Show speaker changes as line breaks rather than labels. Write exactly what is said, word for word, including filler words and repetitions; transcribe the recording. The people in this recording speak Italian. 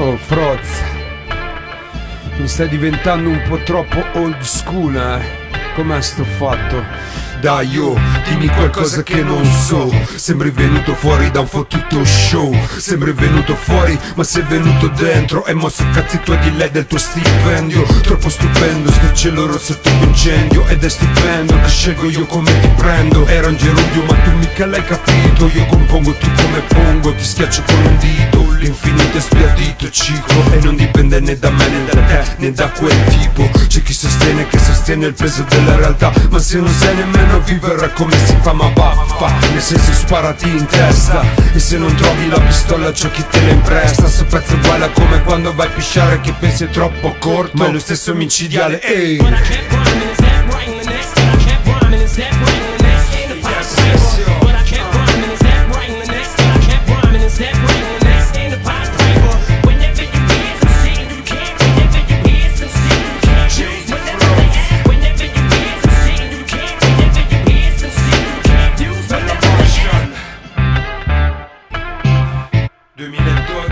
Oh, Froz, mi stai diventando un po' troppo old school, eh? Com'è sto fatto?
Dai, oh, dimmi qualcosa che non so. Sembri venuto fuori da un fottuto show. Sembri venuto fuori, ma sei venuto dentro. E mosso cazzi tuoi di lei del tuo stipendio. Troppo stupendo, sto cielo rosso tipo incendio. Ed è stupendo che scelgo io come ti prendo. Era un gerundio ma tu mica l'hai capito. Io compongo, tu come pongo. Ti schiaccio con un dito. L'infinito è sbiadito, ciclo. E non dipende né da me né da te né da quel tipo. C'è chi sostiene che sostiene il peso della realtà. Ma se non sai nemmeno vivere come si fa, ma vaffa, nel senso sparati in testa. E se non trovi la pistola c'è chi te la impresta. Sto pezzo è uguale come quando vai a pisciare che pensi è troppo corto, ma è lo stesso micidiale. Ehi, duemiladodici